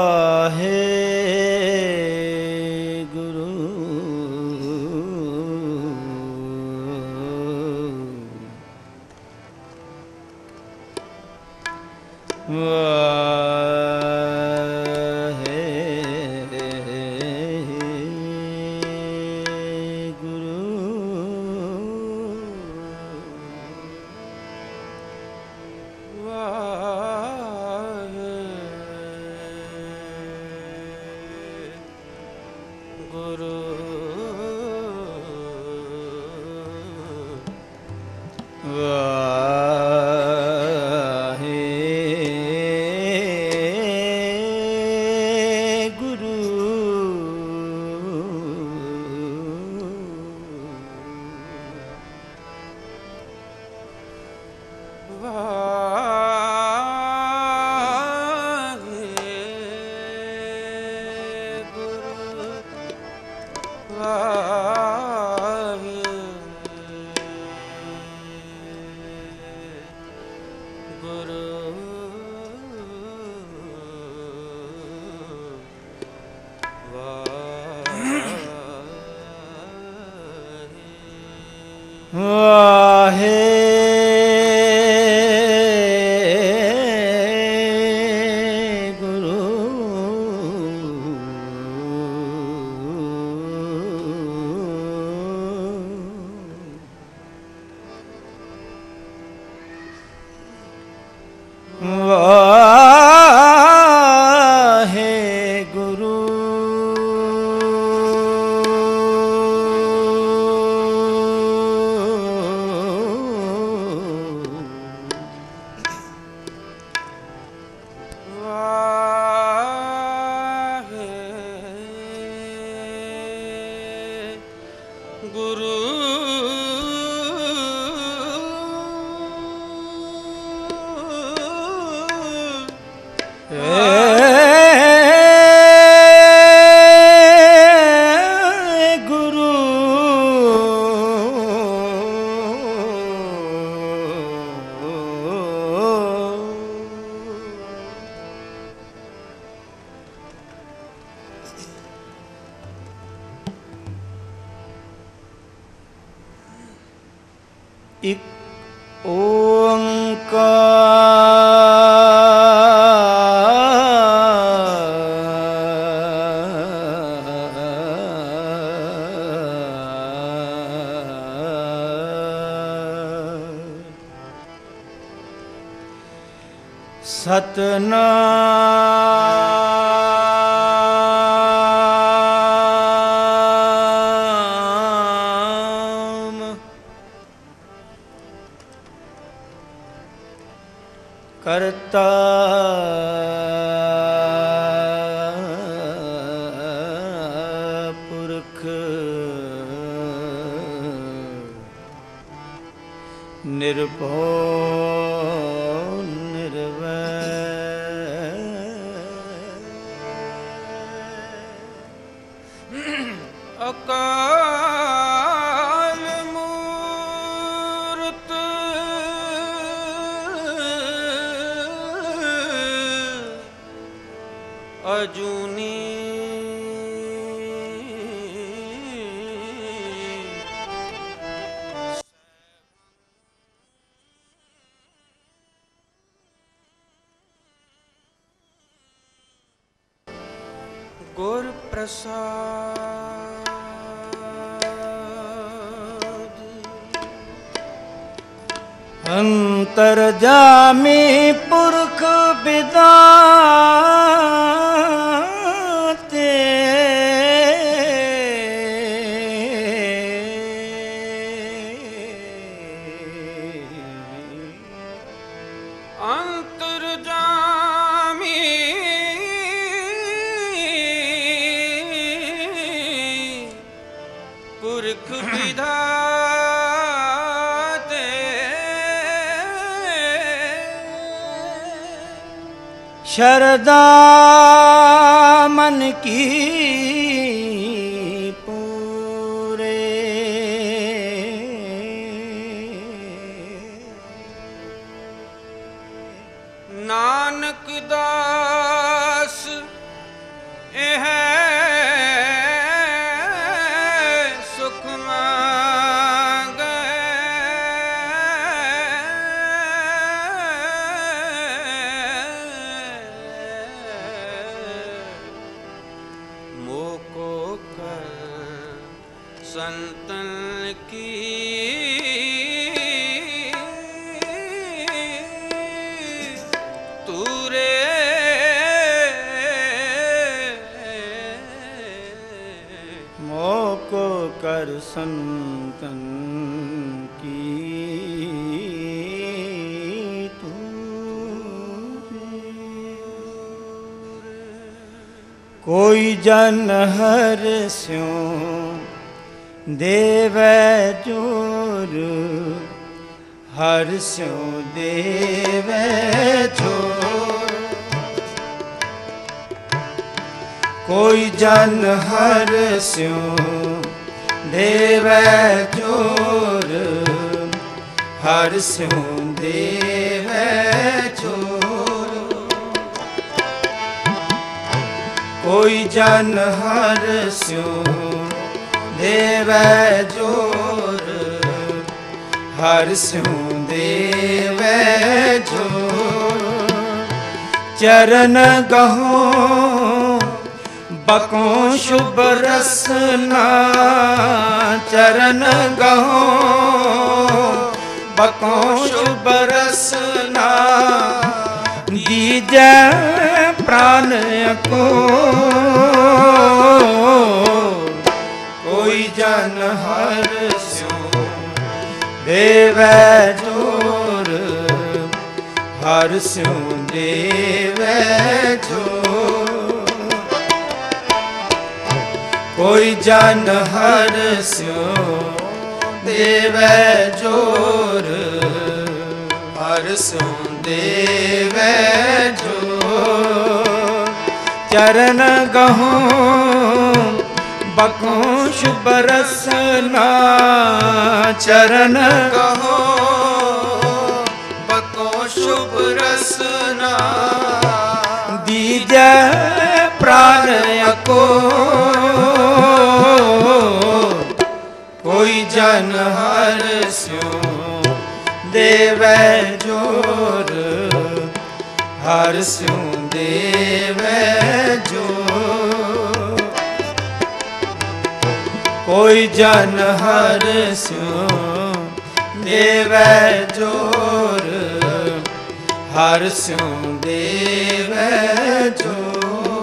एक ओंकार सतनाम करता पुरख निर्भो अकाल मूरत अजूनी गुर प्रसाद अंतर्जामी पुरख बिदाते अंतर्जामी पुरख विधाते शरदा मन की पूरे नानक दास संतन की तूरे मोको कर संतन की तू कोई जन हर स्यों देवै जोर हर स्यों देवै जोर कोई जन हर स्यों देवै जोर हर स्यों देवै जोर कोई जन हर स्यों देवै जोर हर स्यों देवै जोर चरण गहो बकों शुभ रसना चरण गहो बकों शुभ रसना दीजै प्राण को कोई जन हर स्यों देवै जोर हर स्यों देवै जोर कोई जन हर स्यों देवै जोर हर स्यों देवै जोर चरण गहो बकों शुभ रसना चरण कहो बकों शुभ रसना दीजै प्राण को कोई जन हर स्यों देवै जोर हर स्यों देवै जोर कोई जन हर स्यों देवै जोर हर स्यों देवै जोर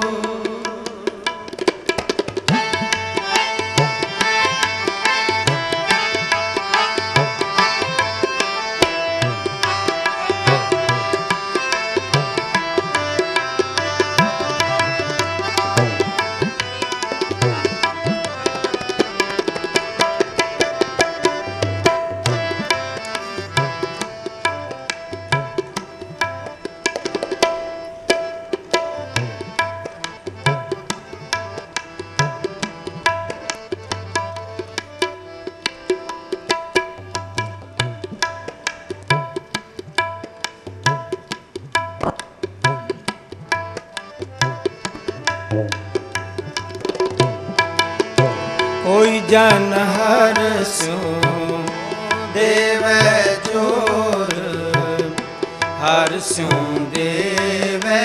कोई जन हर स्यों देवै जोर हर स्यों देवै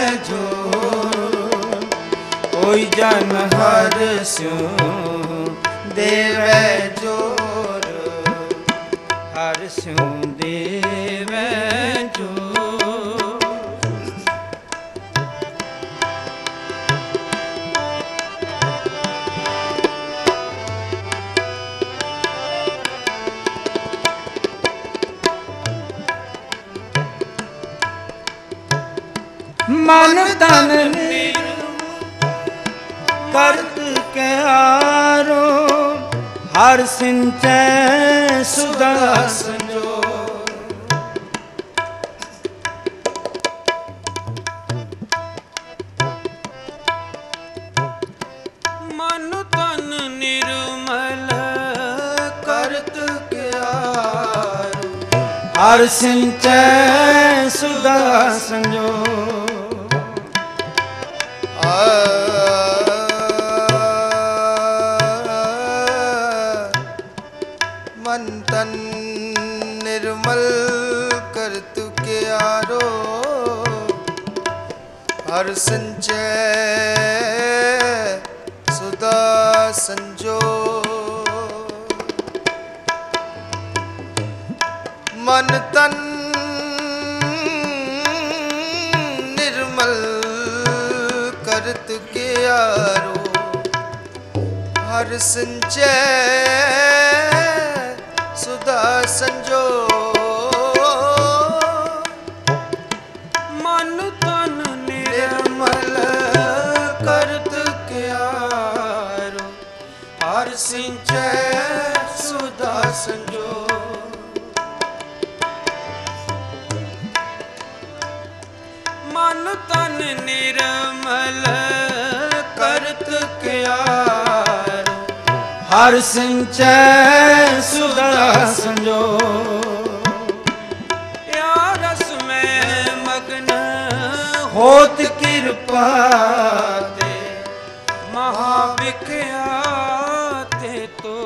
जोर कोई जन हर स्यों देवै जोर हर स्यों देवै जोर मन तन करत के आरो हर सिंचै सुधा संजो मन तन निर्मल करत के आरो हर सिंचै सुधा संजो मन तन निर्मल करतु के आरो हर संचय सुधा संजो के आरो हर संचय सुधा संजो मन तन निर्मल करत क्यारो हर सिंचय सुधा संजो मन तन निर्मल करत क्यारो हर सिंचय सुधा संजो या रस में मग्न होत कृपा ते महाविख्याते तो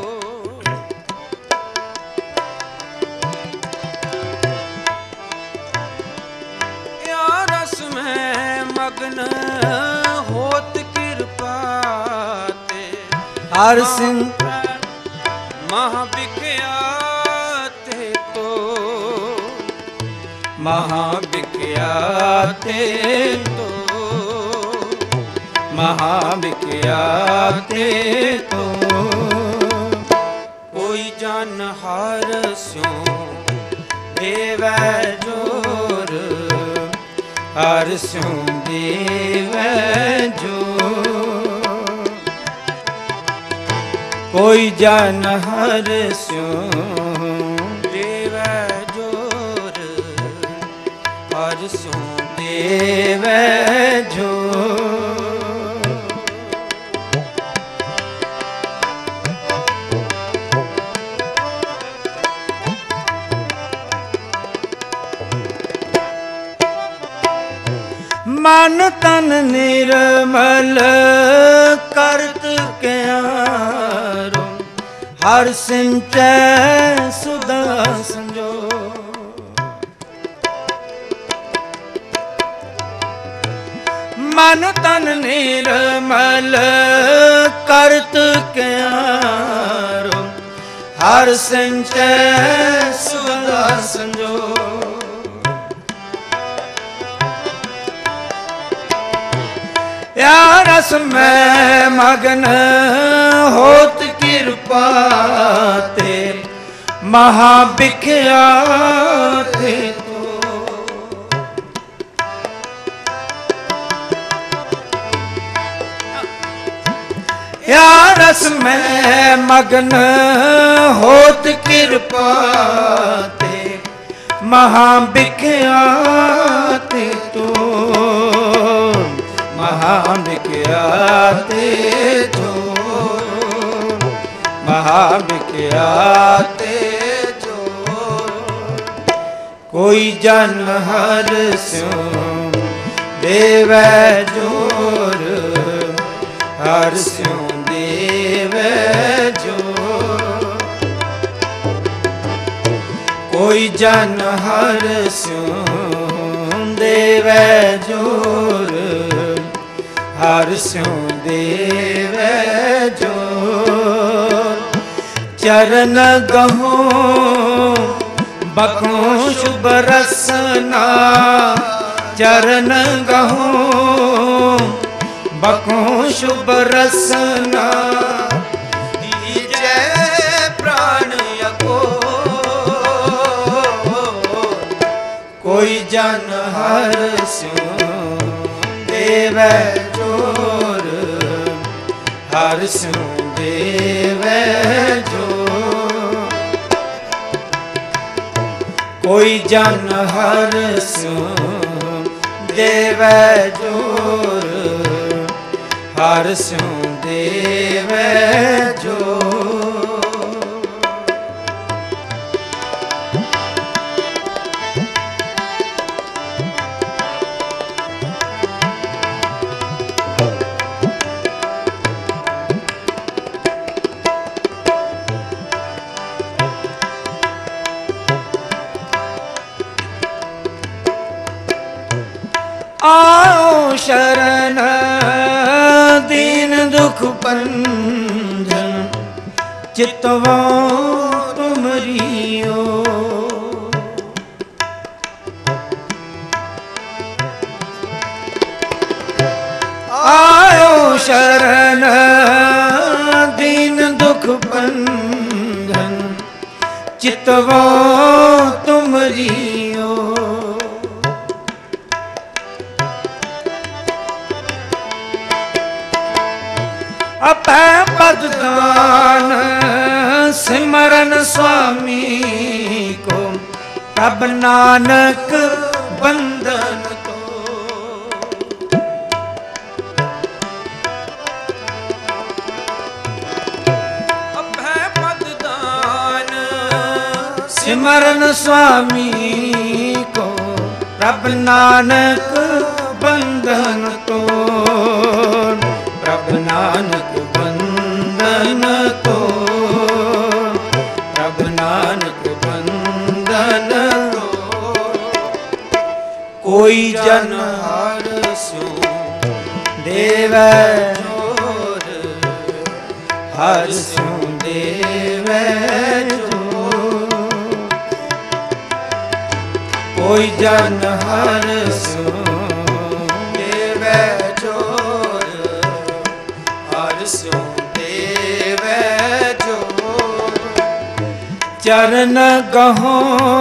या रस में मग्न होत कृपा ते हर सिंह महाविख्याते तो महाविख्याते तो महाविख्याते तो कोई जन हर स्यों देवै जोर हर स्यों देवै जोर कोई जन हर स्यों देवै जोर हर स्यों देवै जोर मन तन निर्मल करत क्यारो हर सिंचय सुधा संजो मन तन निर्मल करत क्यारो हर सिंचय सुधा संजो या रस में मग्न होत कृपा ते महाविख्याते तो या रस में मग्न होत कृपा ते महाविख्याते तो महाविख्याते जो महाविख्याते जो कोई जन हर स्यों देवै जोर हर स्यों देवै जोर कोई जन हर स्यों देवै जोर हर स्यों देवै जोर चरण गहो बकों शुभ रसना चरण गहो बकों शुभ रसना दीजै प्राण यको कोई जन हर स्यों देवै जोर हर स्यों देवै जोर कोई जन हर स्यों देवै जोर हर स्यों देवै जोर आओ शरण दीन दुख पंजन चितवा तुमरियो आ शरण दीन दुख बंधन चितवो तुमरियो। अपै पद दान सिमरन स्वामी को तब नानक बंधन तो। अपै पद दान सिमरन स्वामी को तब नानक बंधन तो। प्रभु नानक बंधन तो, प्रभु नानक बंधन तो। कोई जन हर स्यों देवै जोर, हर स्यों देवै जोर। कोई जन हर स्यों देवै जोर, हर स्यों देवै जोर। चरण गहो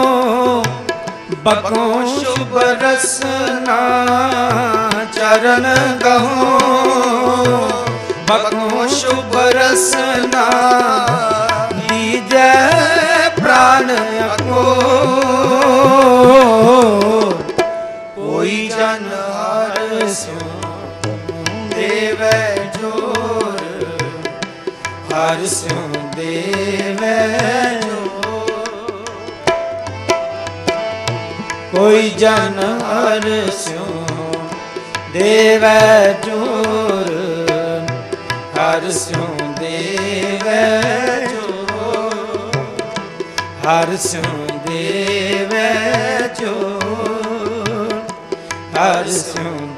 बको शुभ रसना, चरण गहो बको शुभ रसना। दीजै प्राण को कोई जन हर स्यों देवै जोर, हर स्यों देवै जोर। कोई जन हर स्यों देवै जोर, हर स्यों देवै जोर। हर स्यों देवै जोर, हर स्यों